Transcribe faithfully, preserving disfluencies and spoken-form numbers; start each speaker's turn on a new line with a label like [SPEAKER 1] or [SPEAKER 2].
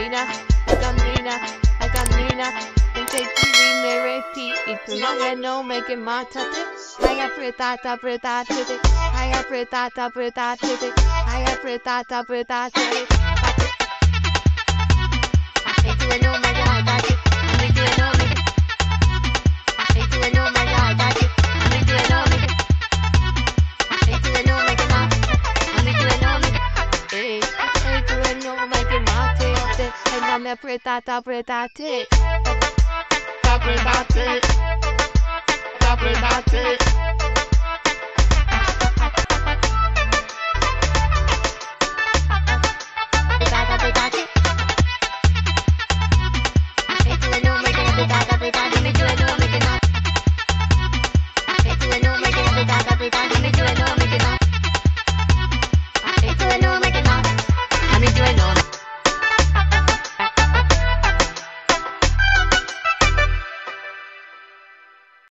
[SPEAKER 1] camina, camina, camina. Entre ti me repeat, no que no me que mátate. Ay apretata, apretate, ay apretata, apretate, ay apretata, apretate. Ay tú no me llamas, ay tú no me, ay tú no me llamas, ay tú no me, ay tú no me que más, ay tú no me, ay ay tú no me que mate, ay no me apretata, apretate. Apretate, apretate.